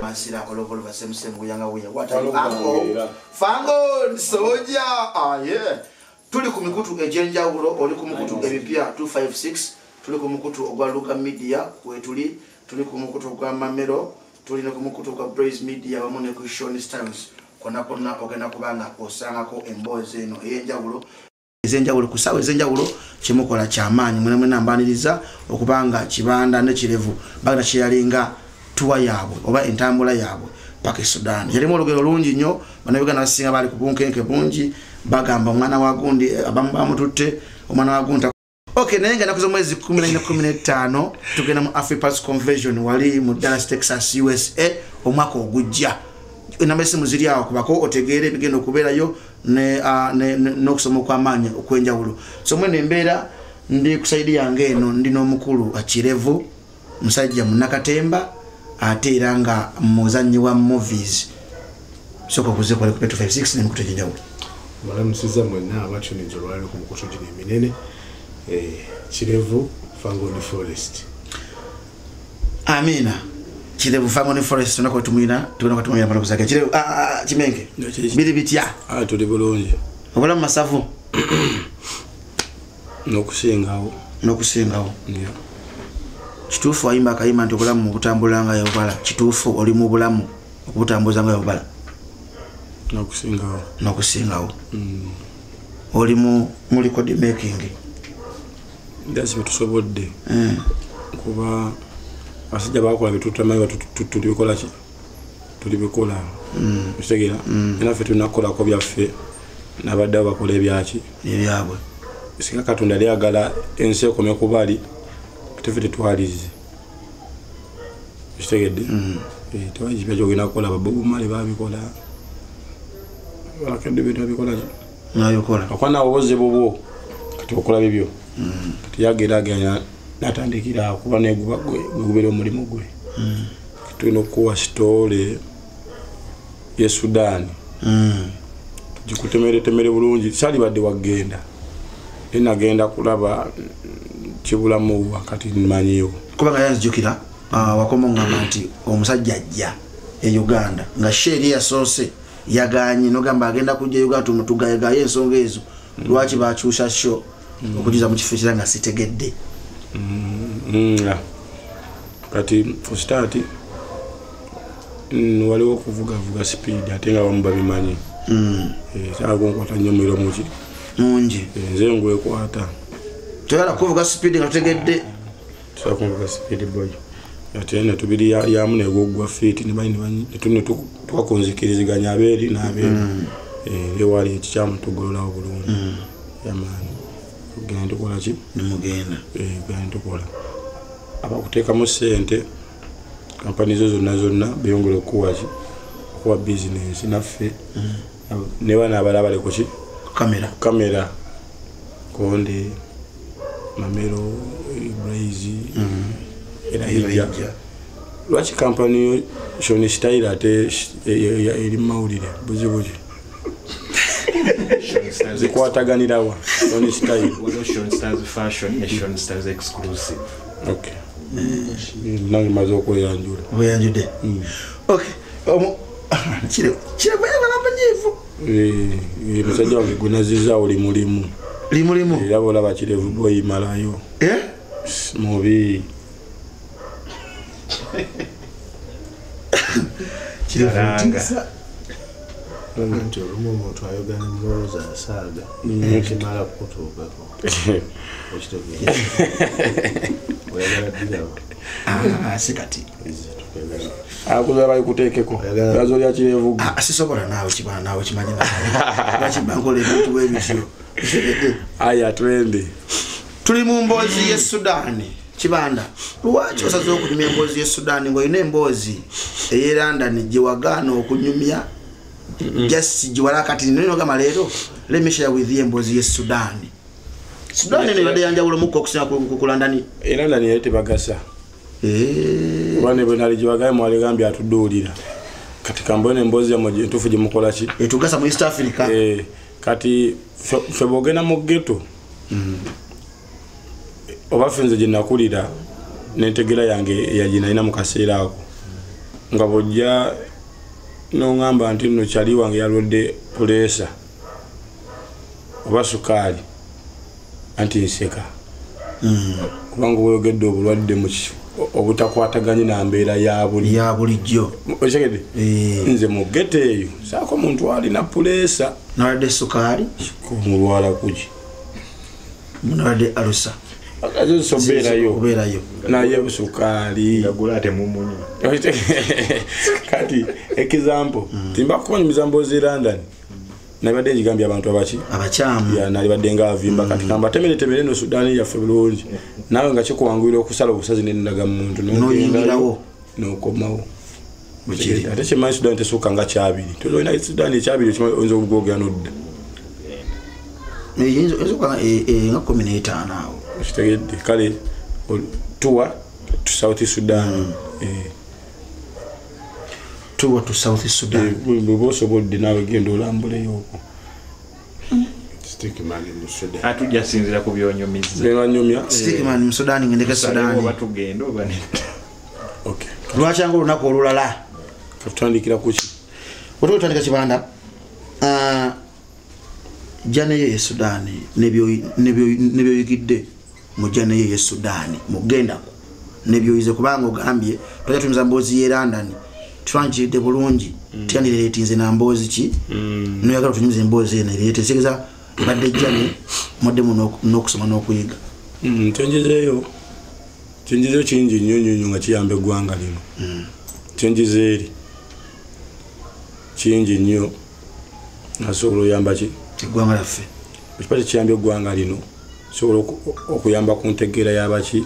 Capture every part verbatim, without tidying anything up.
Masira olokolo basemse muyanga uya what fango fango soja ah yeah tuli ku mikutu ejenjawulo oli ku mikutu ebipya two five six tuli ku mikutu ogwa Luka Media kwetuli tuli ku mikutu ogwa Mamero tuli ne ku mikutu ogwa Praise Media wamune ku Shoni Stars kona kona ogenda kubanga osangako emboze eno ejenjawulo ezenjawulo kusawe ezenjawulo kimukola kyamaanyi mwene mwene ambaniriza okubanga kibanda ne kirevu bagenda kiyalinga tuwa yabwe oba entambula yabwe paka Sudan yalimu olugero lungi nnyo banabigana basinga bali kubunkenke bungi bagamba omwana wa gundi abamu bamututte omwana wa gundi okay naye nga nakuzo mwezi kumi na nne kumi na ttaano tugenda mu Afripulse Convention wali mu Dallas Texas U S A omwaka ogujja namesi muziri awo kubako otegeere ebigenda okubeerayo ne uh, ne n'okusoma kw'amaanyi okwenjawulo so mwene embeera ndi kusaidi yange eno ndi n'omukulu akirevu musajja Munakatemba ate era nga muzannyi wa movies soko kuze kwa two five six ne mukutu ejenjawulo balamusiza mwenna abatuniza olwali ku mukutu gino eminene eh, Kirevu Fangoni Forest amina Kirevu Fangoni Forest tunako tumwina tunako tumwina pano kusaka Kirevu ah Kimenke bili bitya ah tuli bulungi obala masavu nokusingawo nokusingawo yeah. Kituufu ayimba akayimba nti obulamu mu kutambulanga yobala kituufu oli mu bulamu okutambuzanga yobala nokusingawo nokusingawo mm. oli mu mu record making ndasi bitusobodde mm. kuba asijja bakola bitutamanyi tulibikola ki tulibikola mm. utegera mm. naffe tunakola ko byaffe nabadde bakola ebyaki ebyabwe singa Katonda lyagala ensi ekome kubali tufe tetwalize utegedde mm. eh twaji bya jogina kola babu mali babikola bakende bintu babikola nayo kola akwana oboze bobo kati okola bibyo mm. kati yagera ganya natandikira kuba neguba gwe gubere omulimo gwe mm. tuno kuwa story ye Sudan mm. jikutemere temere bulungi sali badde wagenda ina genda kulaba kibula mu wakati manyiyo kubanga yanzijukira uh, wakomonga nti omusajja ajja e Uganda nga sheri ya sose yaganye no gamba agenda kujja Uganda tumutugaga yensonga ezo mm. lwaki bachusha sho mm. okujiza mu kifo kiranga sitegedde mm. mm. kati for start mm, waliwo kuvuga vuga speed atenga bamba bimanyi mm. eh sago nkwata nnyo mwiro muki mungi nze ngwe kwata toyala kuvuga speed nga tegedde tusa kuvuga speed boy atene tubiri ya, ya mune gogwa fit ni bani bani tunne twakonzikiriziganya aberi na aberi mm. eh lewali ekyamu tugolola obulungi mm. yamani kugenda kola ki nimugenda eh genda kola abakuteka mu sente kampani zo zonna zonna beyongole kuwa ki kuwa business naffe mm. ne bana abalaba le kuki kamera kamera konde Mamero Blaze mm. era hija lwaki kampani Shoni Style ate eri mawulire buzibuji zikwataganira wa Shoni Style wano Shoni Styles fashion and Shoni Styles exclusive okay nange maze okweyanjula oyanjude mm. okay omo kire kire bayagala banyevu eh musajja wange gunaziza oli mulimu limulimu era bolaba Kirevu boy malayo eh mubi kiranga nti olumu omuntu ayogana mulowooza asaaga kimala kutuukako okitegeera oyagala ddirawo sikati akuza bayikuteekeko gazo lya Kirevu sisobola naawe kibana naawe kimanyi lwaki bankola ebintu bwebityo aya twende tuli mu mboozi ye Sudan kibanda lwaki osaze okunyumya emboozi ye Sudan ng'olina emboozi eye London gye wagaana okunyumya just jiwala kati nino gama leero let me share with you emboozi ye Sudan Sudan ne bade yanjawulo muko okusinga ku London e London yete bagasa eh bane bwe jiwagaye mwali gambye atuduulira kati kambone emboozi ya moje tufu jimukola ki etugasa mu East Africa eh kati febogena mu ghetto mm. oba fenze jinakulira nentegera yange ya jina ina mukaseera ako nga bojja n'ongamba nti nno kyali wange yalwadde puleesa oba sukaali anti nseka kubanga oyogedde obulwadde mu obutakwataganye na mbeera ya buli ya bulijjo okitegedde nze mu gete eyo saako muntu alina puleesa nalwadde sukaali kumulwala kuki nalwadde alusa sobeerayo naye sukaali kati example timbakubanyumiza mboozi e London nabadde njigambye abantu abaki abakyamu nalibadde nga avimba kati kamba temeretemere no Sudaani yaffe bulungi nawe nga kikuwanguyira okusala obusazi nendaga muntu noyingirawo nokomawo ate kimanyi Sudaani tesukka nga kyabiri tolina Sudaani ekyabiri oyinza okugogera nodda nga kumi n'etaano awo kitegedde kale tuwa to South Sudan tuwa to South Sudan bwosobodde nawe genda olambuleyo okwo atujja sinzira ku byonyumiza bebanyumya stickman mu Sudan ngendeke Sudan batugenda oba ne okay lwaki ngo lunaku olulala katutandikira kuki watu tutandika kibanda ah jana ye Sudan nebyo nebyo nebyo yigidde mu jana ye Sudan mugenda nebyo yize kubanga ogambye twaje tumiza mbozi ye London twanjide bulungi tyandire letinze na mbozi ki no yakalo tunyumize mbozi ene lete sigeza badde jana modde muno nokusoma nokuyiga mm tenjezeyo tenjezeyo kinji nyonyo nga kiyambe gwanga lino mm tenjezeri kinji nyo nasobolo yamba ki kigwanga laffe ekipate kiyambye eggwanga lino sobola okuyamba ku ntegeera yabaki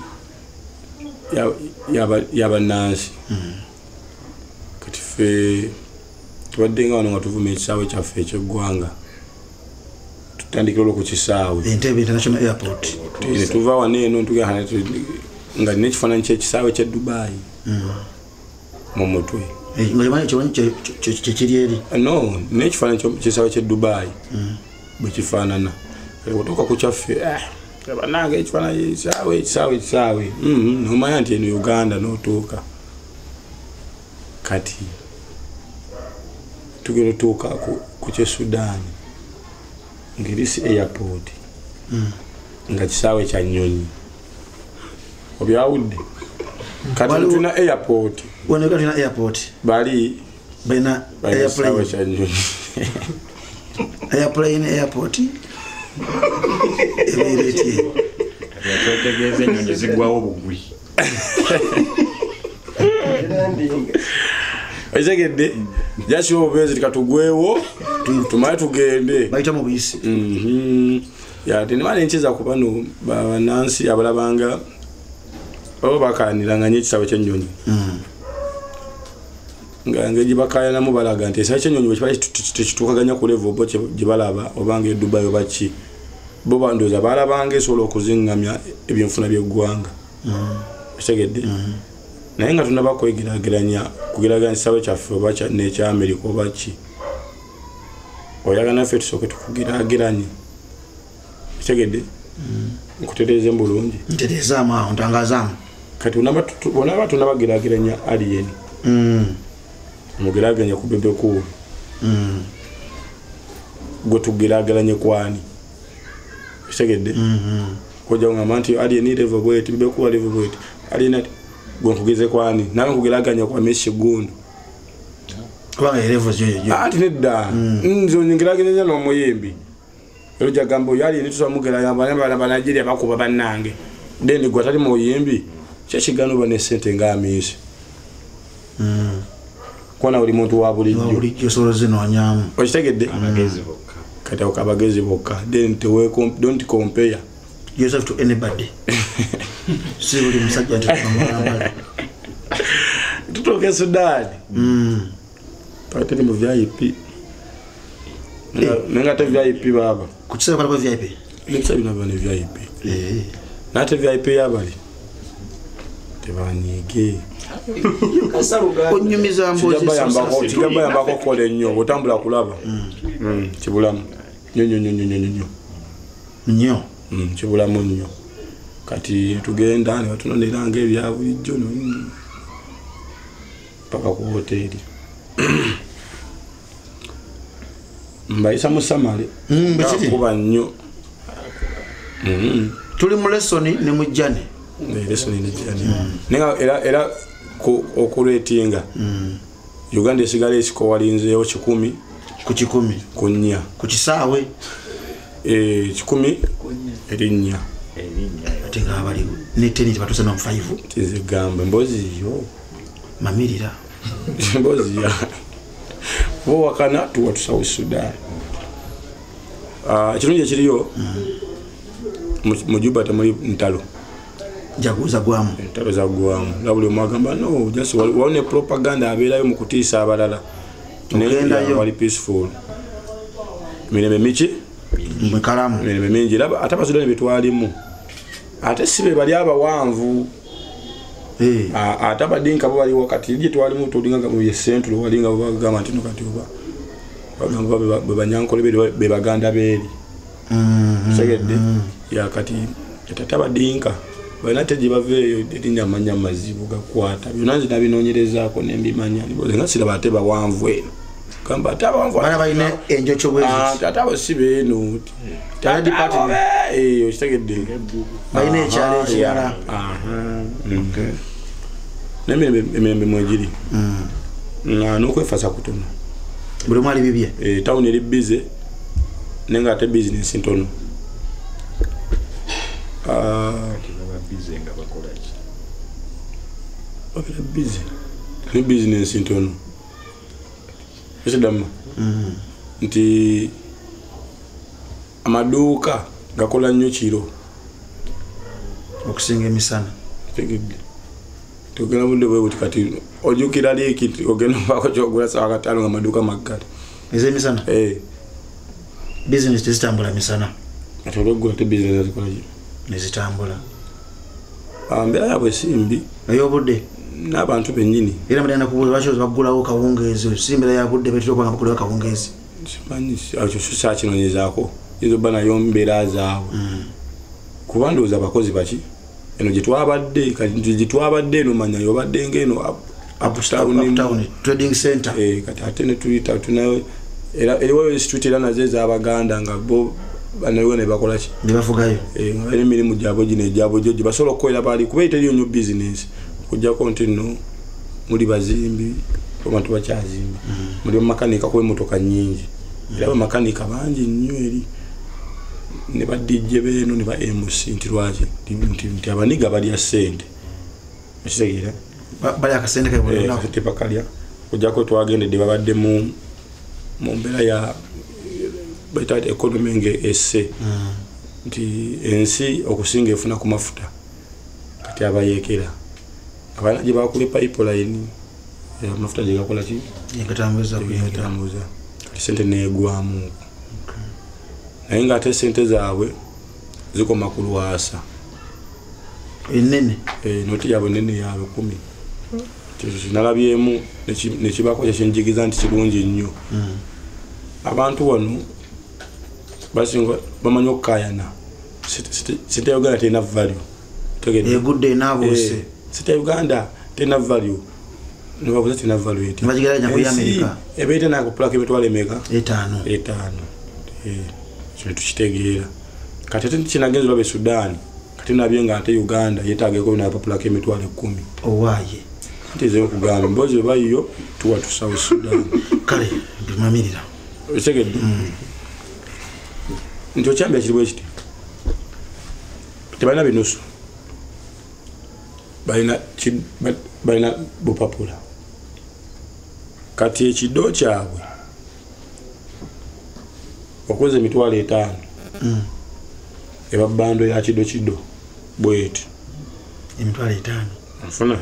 yabannansi kati ffe tubadde nga wano nga tuvuma ekisaawe kyaffe ekyeggwanga tutandikira olwo ku kisaawe Entebbe International Airport ne tuva wano eno ntugenda nga nina ekifaananyi kyekisaawe kye Dubai mu mutwe kyekiri eri no n'ekifaananyi kyekisaawe kye Dubai bwe kifaanana otuuka ku kyaffe banange ekifaananyi ekisaawe ekisaawe ekisaawe nomanya nti eno Uganda n'otuuka kati tugenda otuuka ku kye Sudaani ng'erisi airport nga kisaawe kya nnyonyi obyawudde kati tulina airport wano tulina airport bali balina airplane kya nnyonyi airplane airport ebireti yategeze nyonyi zigwawo bugwi Ejegedde jasho obezi tikatugwewo tumaye tugende bayita mu buyisi mhm ya tenimane nchiza kubano banansi abalabanga baba bakanira nganye kisawe kyennyonyi mhm ngange jibakaya namu balaga nti sawe kyennyonyi bwe kitukaganya ku level bo jibalaba obange Dubai obachi bo bandoza balabanga esolo okuzingamya ebyonfuna by'eggwanga mhm ejegedde mhm naye nga tunaba kwegerageranya kugeraganya kisawe kyaffe oba n'ekya America oba ki oyagala naffe tusooke tukugerageranye kitegedde nkutereeze bulungi ntereezaamu awo ntangazaamu kati bonaba tunabagerageranya alien mugerageranya ku bebekulu gwe tugerageranye kwani kitegedde kojja ngamba nti alien level bweti bebekulu level bweti alien gwenkugeze kwani nawe nkugeraganya kwa Messi Gundu kubanga level yo yo ati nedda nzo nyingirageranya no muyimbi eroja gambo yali ni tusamugera yamba yamba na Nigeria bakuba banange deni gwatali muyimbi kyekigano bane sente nga Messi mm kwana uli muntu wa bulijjo bulijjo solo zino nyamu okitegedde abagezi bokka kati okabagezi bokka then to we don't compare yourself to anybody si uli musajja tukamara tutoke Sudan mm pate ni mu V I P nenga te V I P baba kuchisa kwa V I P lekisa bina bane V I P eh na te V I P yabali tebanyige onyumiza mbozi kigamba kigamba yambako kole nnyo otambula kulaba mm kibulamu nyo nyo nyo nyo nyo nnyo mm kibulamu nnyo kati tugenda ne batunonera nge bya bulijjo no paka ku hoteli mbayisa musamale Mm, biki? kuba nnyo Mm. tuli mu lesson ne mu jane lesson ni jani nenga era era ku okuretinga Uganda esigala esiko walinzeewo kikumi ku kikumi ku nnya ku kisaawe eh kikumi erinnya ate nga abali ne ten tebatuuse no five tizigamba mbozi yo mamirira mbozi ya bo wakana tuwa tusawu Sudan ah kirungi kiriyo mu Juba temuli ntalo jaguza gwamu ntalo za gwamu labule mwagamba no just waone propaganda aberayo mu kutiisa abalala Tugendayo. wali peaceful mirembe michi mwe kalamu mirembe mingi laba ataba Sudan bitwalimu ate sibe bali abawanvu eh Ah, ataba dinka bo bali wakati je twalimu tudinga mu yesentro walinga bagamba ntino kati oba bagamba babanyankole be baganda beli mm segedde ya kati tataba dinka bana teji baveyo edinya manya mazibu gakwata byonanzi nabinonyerezaako nembimanya niboze ngasira bateba wanvu eno kamba ataba wanvu bana baine enjocho bwezi ah tataba sibe eno tala department eh segedde baine ekyalo ekirala aha okay nembe emembe mwejiri mm nga nokwefasa kutono buli mwali bibye eh town eri busy nenga ate business ntono ah busy nga bakola ki bakira busy ni business ntono esidama mm nti amaduuka gakola nnyo kiro okusinga emisana tegedde tugenda budde bwe buti kati ojukira liiki ogenda bako kyogula sawa katano nga maduuka maggale ezemisana eh business tezitambula misana ate olweggula te business zikola ki nezitambula ambeera yabwe simbi ey'obudde n'abantu bennyini era mudenda kubuuza lwaki bagulawo kawungeezi simbera ya budde betera okubanga bakolewo kawungeezi simanyi ekyo kyakinoonyezaako izo bba nayo mbeera zaabwe kuba ndowooza abakozi baki eno gyetwabadde kati gyetwabadde eno manya yobadde ngaeno uptown trading center kati ate netuyita tunayo era eriwayo street era nazo ez'abaganda nga bo banayo ne bakola ki ne bafugayo nga bali emirimu gyabwe gino egyabwe gyo gye basobola okukolera bali kuba eriyo nnyo bizinesi okujjako nti nno muli bazimbi abantu bakyazimba muli bamakanika kuba emmotoka nnyingi era bamakanika bangi nnyo eri ne badijje beeno ne ba M C nti lwaki nti abaniga balya ssente ekitegeera bali akasente kaibulina tebakalya okujjako twagendedde babadde mu mu mbeera ya baita economy nge esse nti ensi okusinga efuna ku mafuta kati abayekera abana gye bakule pipeline amafuta gye gakola ki yekatambuza kuyetambuza kati sente neegwamu naye nga ate sente zaabwe zikoma ku lwasa enene noti yabwe nene ya lukumi nalabyemu nekibako kyekinjigiza nti kirungi nnyo abantu wano basinga bamanyi okukayana sente ya Uganda terina value egudde enaabuse sente ya Uganda terina value nibabuza terina value eti nibagigeranya ku Amerika ebeite nakupulaka emitwalo emeka etaano etaano kino tukitegeera kati ate kinagenza olaba e Sudan kati nabye nga ate Uganda yeetaageko napapulaka emitwalo ekkumi owaaye nti ezeyo kugamba mbozi baiyo tuwa tusawo Sudan kale bimamirira ekigedde nti okyambya kiri bwe kiti tebalina binusu balina balina bupapula kati ekiddo kyabwe okweza emitwalo etaano eba bando ya kiddo kiddo bweti emitwalo etaano afuna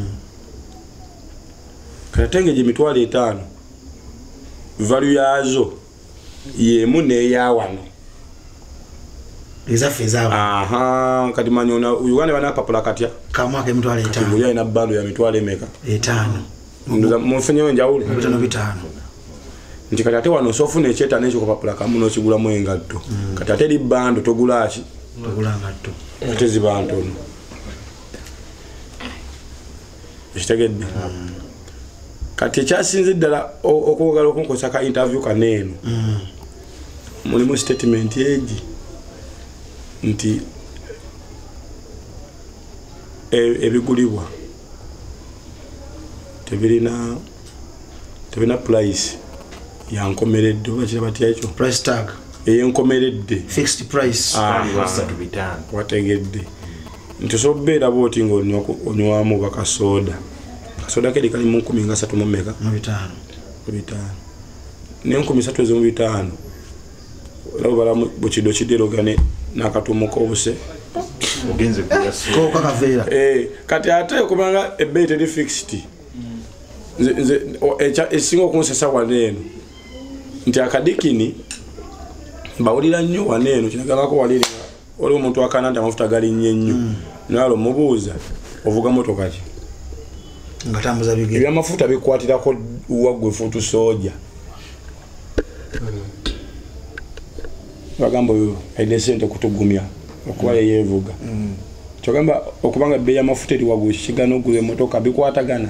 katenge gye mitwalo etaano value yazo yemu neya wano ezaffe ezaabo aha kati manyona Uganda bana papula katya kamwaka emitwalo etaano muli ina bando ya mitwalo emeka etaano ndoza mufenyewe njawulo bitano bitaano nti kati ate wano sofuna ekyetaano ekyo kupapula kamu n'okigulamu engatto kati ate eri bando togula ki togula ngatto ate ziba ntono ekitegedde kati ekyasinze ddala okwogala okunkosa ka interview kaneeno mulimu statement egi nti ebigulibwa tebirina tebirina price yankomeredde oba kira batya ekyo price tag eyenkomeredde fixed price wategedde nti osobeera booti ng'onywamu bakasoda kasoda kedi kali mu nkumi nga satu mu mmeka mu bitaano mu bitaano n'enkumi satu ezo mu bitaano olaba bala bukido kiderogane n'akatumuka obuse ogenze ko kakaveera eh kati ate okubanga ebbeeyi teri fixed nze nze esinga okunsesa waneeno nti akadikini bawulira nnyo waneeno kinagambako waliri oli omuntu akana nti amafuta galinnye nnyo nalo mubuuza ovuga motoka ki nga tambuza bigere ebyamafuta bikwatirako waggwe futu soja bagamba oyo aide sente kutugumya okuba yeyevuga kyogamba okubanga ebbeeyi y'amafuta eri waggwe kigana ogula emmotoka bikwatagana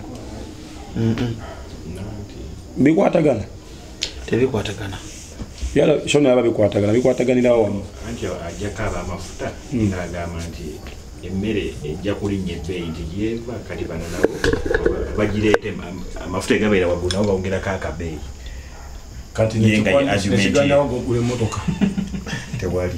bikwatagana tebikwatagana yala shona yaba bikwatagana bikwataganira wamu anti ajjako ab'amafuta n'agamba nti emmere ejja kulinnya ebbeeyi nti gyeva kati bano nabo bagireete amafuta egabeera waggulu nabo bawongerako akabeeyi kati nekiganawo ng'ogula emmotoka tewali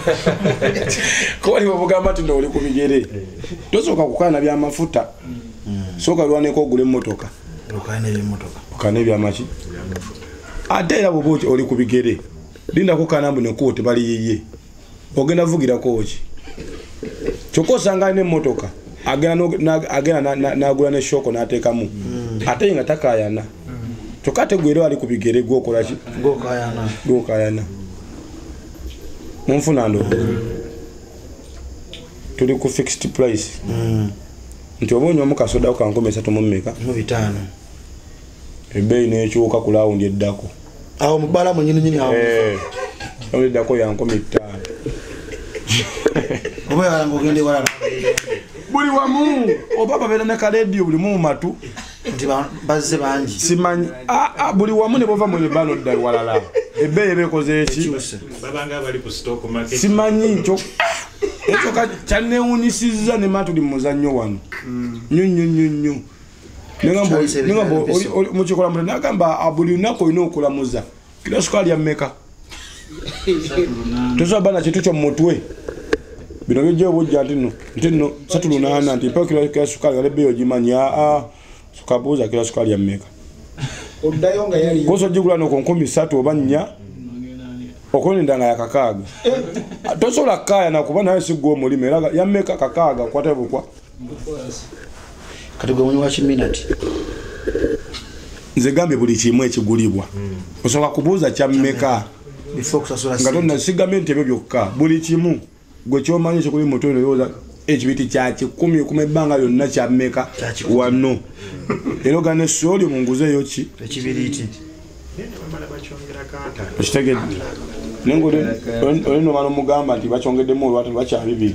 ko wali bw'ogamba nti oli ku bigere tosooka kukaana byamafuta sooka lwaneko ogula emmotoka okaana ebyemmotoka okaana ebyamaki ate era bwoba oli ku bigere linda kukaana mbu nekuwo tebali yiye ogenda vugirako ki kyokka osanga alina emmotoka agenda n'agula n'eshoko n'ateekamu ate nga takayana kyokka ate gwera ali ku bigere gwokola ki gwokayana munfuna ndowooza tuli ku fixed price nti oba onywamu kasoda ka nkumi esatu mu mmeka mu bitaano ebbeeyi n'ekyuka ku laawundi eddako awo mubala mwenyini nyini awo laawundi eddako ya nkumi ttaano oba yalanga ogende walala buli wamu oba babeera ne kalediyo buli mu matu nti bazze bangi simanyi buli wamu ne bova mu libano dda walala ebbeeyi ebeekoze eki babanga abali ku stock market simanyi ekyo ekyo kyanneewunyisizza ne maa tuli mu muzannyo wano nnyo nnyo nnyo nnyo nengamba mukikola mute nagamba buli lunaku olina okulamuza kira sukaali ya mmeka tosobola bana kintu kyo mu mutwe bino byojja obujja nti nno nti nno satu lunaana nti mpa kira sukaali gale ebbeeyi ogimanyi aa sukabuuza kira sukaali ya mmeka kosa ogigula noko nkumi satu oba nnya okulinda nga yakakaaga tosobola kaaya nakuba naye sigwa omulimu era yammeka kakaaga kwata bukwa kati gwe munyi wa kiminati nze gambye buli kimu ekigulibwa osobola kubuuza kyammeka nga tonnasigamye nti ebyo byokka buli kimu gwe kyomanyi ekikuli mutwe noyooza ekibiti kya kikumi kuma ebbanga lyonna kyammeka wano era ogane sooli munguzeeyo ki ekibiriiti okitegedde naye ngaolinoma nomugamba nti bakyongeddemu olwatu bakya bibiri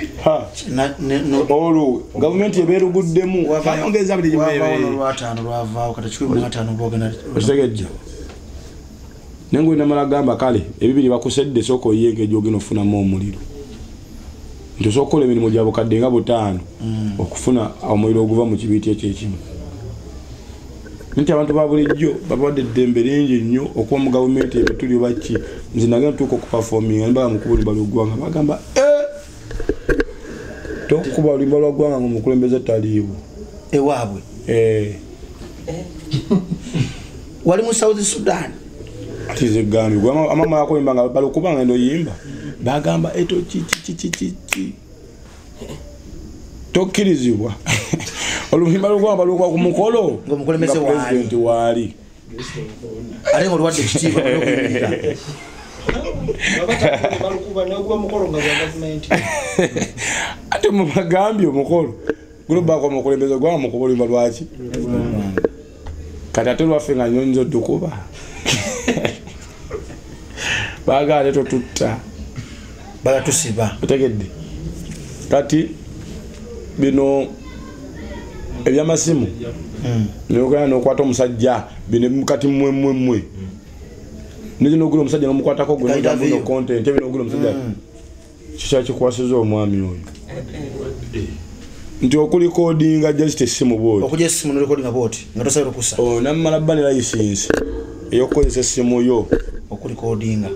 olwo gavumenti ebeeruguddemu bayongeza buli okitegedde naye ngaolinamala gamba kale ebibiri bakusedde sooka oyenga egyogenda ofunamu omuliro nti osooka okola emirimu gya bukadde nga butaano okufuna omuliro oguva mu kibiiti ekyo ekimu nti abantu ba bulijjo babawadde eddembe lingi nnyo okuba mu gavumenti ebituli obaki nze nagenda tuuka okupafominga nibaga mukuba olumba lw'eggwanga bagamba tokuba olumba lw'eggwanga nga omukulembeze taliiwo ewaabwe wali mu South Sudan ati ze gambye amama yakoyimba nga balikuba nga ndoyimba bagamba eto kikikikiki tokkirizibwa olumba lw'eggwanga balukwa ku mukolo ng'omukulembeze pulezidenti waali ate ng'oluwadde ekitiibwa ate mubagambye omukolo gulubako omukulembeze gwanga mukuba olumba lwaki kati ate lwaffe nga nyonyiza oddukuba baagala ate totutta balatusiba otegedde kati bino ebyamasimu n'ogenda n'okwata omusajja bino mukati mmwe mmwe mmwe n'ekyo n'ogula omusajja n'omukwatako gwe n'ogula content ebyo n'ogula omusajja kikya kikwasiza omwami oyo nti okulikodinga just essimu bwoti okujja essimu n'olikodinga bwoti nga tosabira okusa oh nammala bba ne license ey'okukozesa essimu yo okulikodinga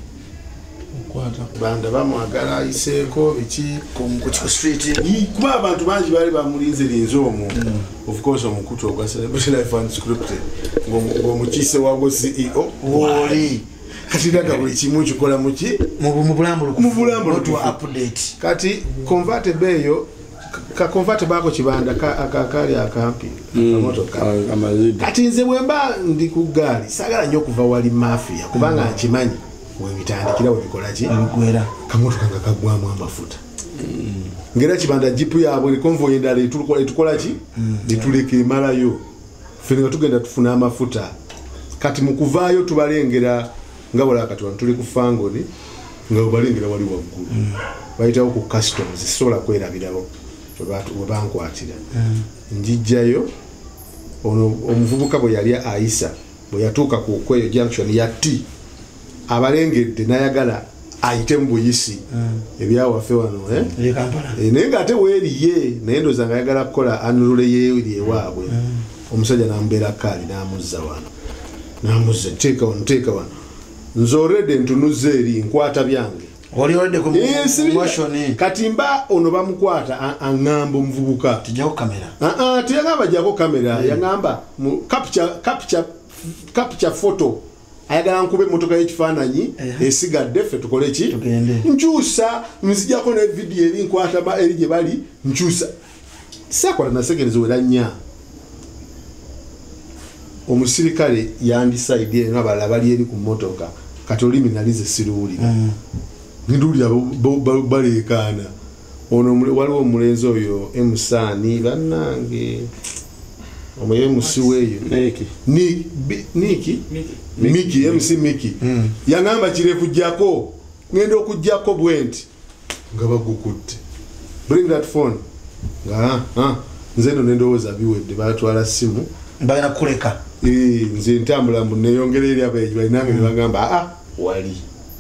banda bamwagala ayiseeko biki ku street kuba abantu bangi bali bamulinzirinze omwo of course omukutu ogwa Celebration Life Unscripted ng'omukiise wago C E O woli kati daga buli kimu kikola muki mu bulambulukufu mu bulambulukufu update kati convertible eyo ka convertible ako kibanda akakali akampi kamotoka kati nze bwemba ndi ku gaali sagala nnyo okuva wali mafia kubanga nkimanyi webitandikira webikola ki ebigwera kamotoka nga kagwamu amafuta ngera kibanda jipu yabwe convoy endala etukola ki etuleka emalayo ffe nga tugenda tufuna amafuta kati mu kuvaayo tubalengera nga wala kati wano tuli ku fangoni nga ubalengera wali waggulu bayitawo ku customs sola kwerabirawo we bankwatira njijjayo ono omuvubuka bwe yali ayisa bwe yatuuka ku kweyo junction ya T abalengedde nayagala ayite mu buyisi ebyawaffe wano naye nga ate weeriye naye ndooza nga ayagala kukola anulule yeeri ewaabwe omusajja n'amubeera kaali n'amuzza wano n'amuzza teeka wano teeka wano nze already ntunuza eri nkwata byange oli already ku motion kati mba ono bamukwata aŋŋamba omuvubuka tijjako kamera aa teyagamba jjako kamera yaŋŋamba mu capture capture capture photo ayagala nkube emotoka y'ekifaananyi esigadde ffe tukole ki nkyusa nzijjako ne vidiyo eri nkwata eri gye bali nkyusa saakola nasekereza wera nnya omusirikale yandisaidi eno abalala bali eri ku mmotoka kati olimi nalize siruwulira nduulira baleekaana ono waliwo omulenzi oyo emusaani bannange omuye musiweeyo niki miki M C Miki yaŋŋamba kirekujjako ngenda okujjako bwenti nga bagukutte bring that phone nga nze no nendowooza biwedde batwala simu bagenda kuleka nze ntambula mbu neyongera eri abeegi balinange ne bagamba aa wali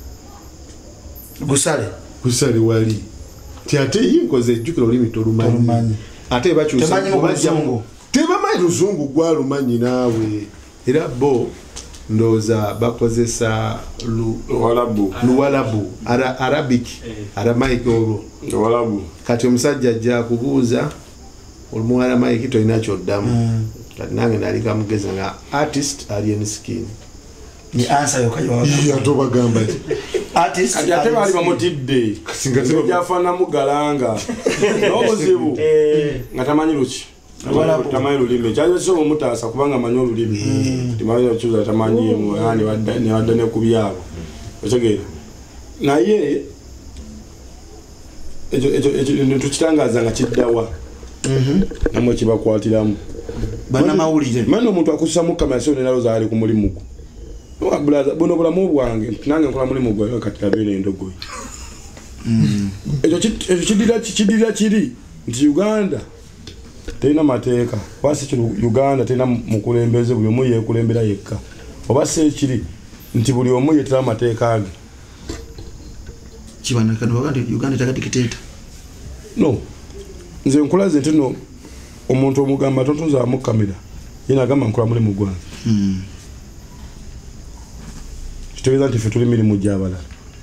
gusale gusale wali ti ate yinkoze ejjukira olulimi tolumanyi ate bakyusatebamanyi luzungu gwalumanyi naawe era bo ndooza bakozesa luwalabu arabic aramaiki olwo kati omusajja ajja kubuuza olumu aramaiki tolina kyoddamu kati nange nalika mugezi nga artist alien skin ni answer yatobagamba artist kati ate bali bamutidde jafaanamu galanga n'obuzibu nga tamanyi luki tamanyi lulimi kyali kisobola omutaasa kubanga amanyi olulimi timanyi okyuza tamanyiimu ne wadda ne ku byabo otegeera naye ekyo tukitangaaza nga kiddawa namwe kibakwatiramu bannamawulire mani omuntu akususamu kamera so nenaloza ali ku mulimu gwo buno bulamu bwange nange nkola mulimu gwe kati abeera endogoyi ekyo kiddira kiri nti Uganda terina mateeka oba si kino Uganda terina mukulembeze buli omu yeekulembera yekka oba si ekiri nti buli omu yeetera amateeka ge Uganda etaka dictator no nze nkulaze nti no omuntu omugamba tontunzaamu kamera ye nagamba nkola mulimu gwange kitegeeza nti ffe tuli mirimu gy'abalala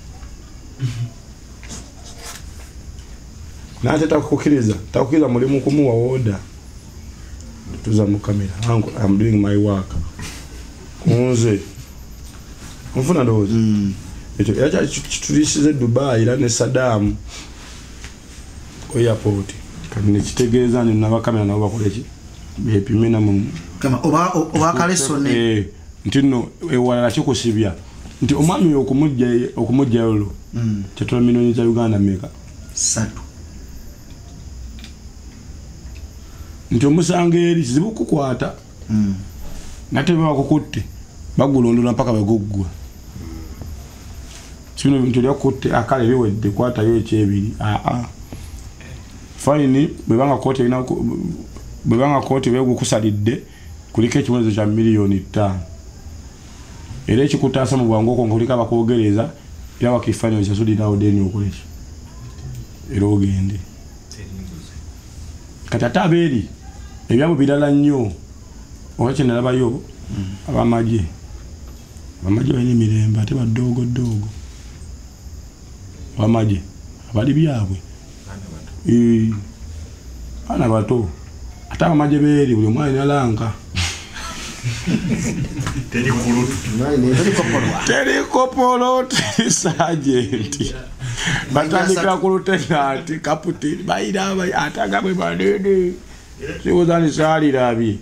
nate takukiriza takukiriza mulimu kumuwa woda tuza mu kamera I'm doing my work kunze mfuna ndozi ekyo yacha kitulisize Dubai ila ne Saddam ko airport kandi ne kitegeeza ni naba kamera nabo bakoleki bepimena mu kama oba oba kalesone eh ntino ewala kikusibya nti omwami okumujja okumujja yolo tetula minoni za Uganda meka satu nti omusanga eri kizibu kukwata nate bakukutte bagulondola mpaka bagoggwa kino bintu lyakutte akale biwedde kwata yo ekyebiri aa fine bwe banga kote ina bwe banga kooti beegukusalidde kuliko ekibonezo kya miliyoni ttaano era ekikutaasa mu bwangu okwo kuliko abakwogereza era wakifaananyi kyasulirawo deni okoleki era ogende kati ate abeeri ebyabo birala nnyo oba kyenalabayo abamagye abamagye balina emirembe ate badoogodoogo abamagye abali byabwe baana bato ate abamagye beeri buli omwana nalanka teri kulutu teri kopolo teri sajenti batandikira ku lutenanti kaputini bayira ate agabwe banene siwozani saalirabi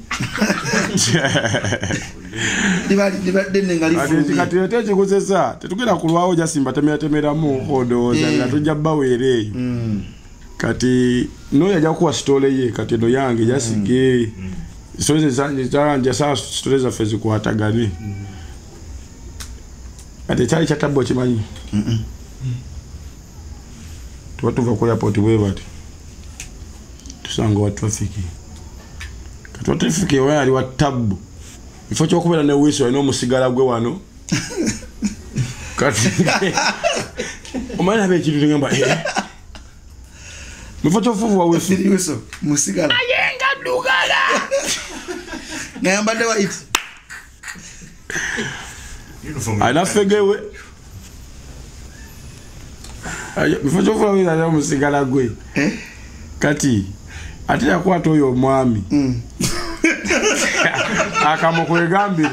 kati ate ekikuzesa tetugenda kulwawo jasimba temeratemeramu odowooza nga tujja bbaweera eyo kati no yajja kuwa sitole ye kati eno yange jasige sitole zaffe zikwatagane kati ekyali kyatabba okimanyi tuba tuva ku airport bwe bati tusanga wa trafiki kati wa trafiki owa yali wa tabbu ifo kyokubeera ne wiso alina omusigala gwe wano kati omanya abe ekintu ngamba mufo kyofuufu wa wiso musigala ayenga dugala ngayambadde white anafegewe mufo kyofuufu wa wiso alina omusigala gwe kati ate yakwata oyo omwami akamukwegambire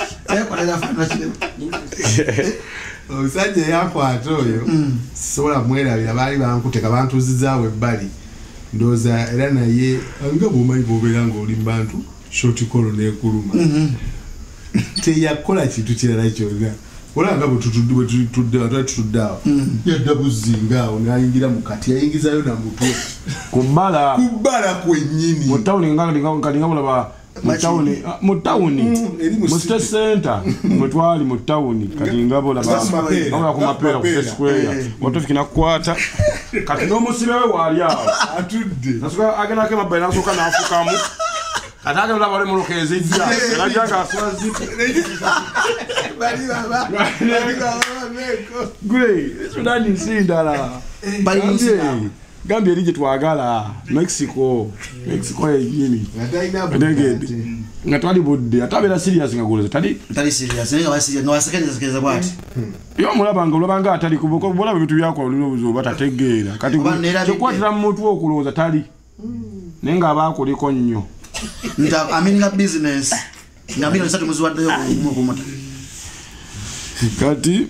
omusajja yakwata oyo sobola mwerabira baali bankuteka bantuzizaawo ebbali ndowooza era naye nga bwomanyi bwobeera ngaoli mu bantu shotikolo nekuluma teyakola kintu kirala kyonna olanga bwetutuddeawo yadda buzingaawo nayingira mukati yayingizayo namutwe kubbala kubbala kwennyini mutawuni ngalinga bulaba mutawuni mutawuni mustate center mutwali mutawuni kalinga bulaba ngabula ku mapeera ku square watofiki nakwata kati n'omusibe we wali awo atudde nasuka agenda ke mabba nasuka nafukamu ataka bulaba ole muluka ezijja era janga aswa zipi bali baba bali baba meko gure sudani nsindala bali Gambia eri gyetwagala Mexico Mexico yenyini nga twali budde ate abeera serious nga guleza tali tali serious nga basi nga basekenza bwati yo mulabanga olabanga atali kuboka bolaba ebintu byako olina obuzo batategeera kati kyokwatira mu mutwe okulowooza tali naye nga abaakuliko nnyo nta amininga business nga milioni ssatu muziwaddeyo kumota kati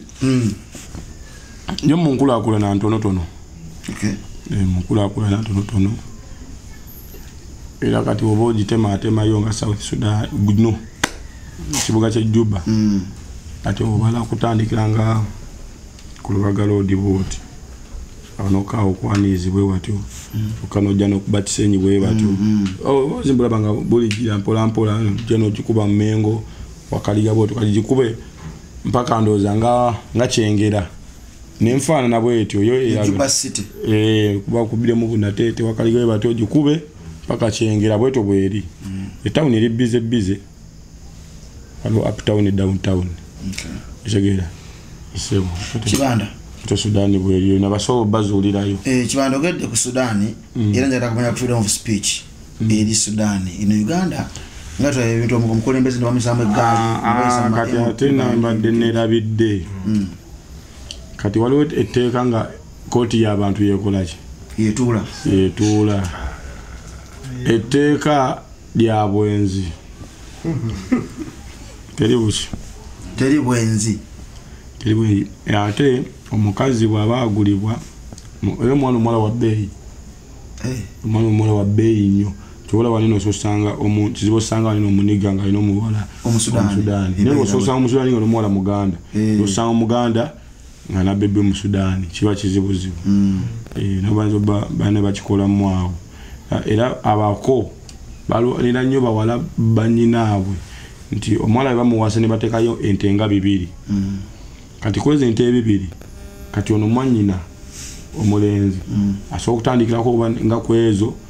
yo munkulaakulana ntonotono mukulakulana ntonotono era kati oba ogitemaatemayo nga South Sudan no ekibuga kye Juba ate obala kutandikira nga ku Lubaga Road boat abanokaawo okwanizibwe watyo okanojja n'okubatisa enyi bwe batyo ozimbulaba nga buligira mpola mpola jeno ogikuba mu Mengo wakaliga bwotyo kati gikube mpaka ndooza nga nga Kyengera nenfaanana bwetyo yo Juba City eh kuba kubire mu bunatete wakaliga batyo gikube mpaka Kyengera bwetyo bweri etown eri busy busy alo uptown downtown Kyengera isebo Kibanda to Sudan bweri na baso bazulirayo eh Kibanda ogedde ku Sudan era njagala kumanya freedom of speech eri Sudan in Uganda ngato ebintu omukulembeze ne bamisamu eggaali kati atena mbadde nerabidde kati waliwo etteeka nga kooti y'abantu yekolaki yetuula yetuula etteeka lya bwenzi teri buki teri bwenzi teri bwenzi ate omukazi bw'aba agulibwa oyo omwana omuwala wa bbeeyi omwana omuwala wa bbeeyi nnyo kyobola wanino ososanga kizibu osanga wanino omuniga nga alina omuwala omusudaani naye ososanga omusudaani nga n'omuwala muganda osanga omuganda nga nabebe mu Sudan kiba kizibuzibu nobanza bane bakikolamu awo era abako balira nnyo bawala banyinaabwe nti omwala bamuwasa ne bateekayo ente nga bibiri kati kwezi ente ebibiri kati ono mwanyina omulenzi asobola okutandikirako nga kwezo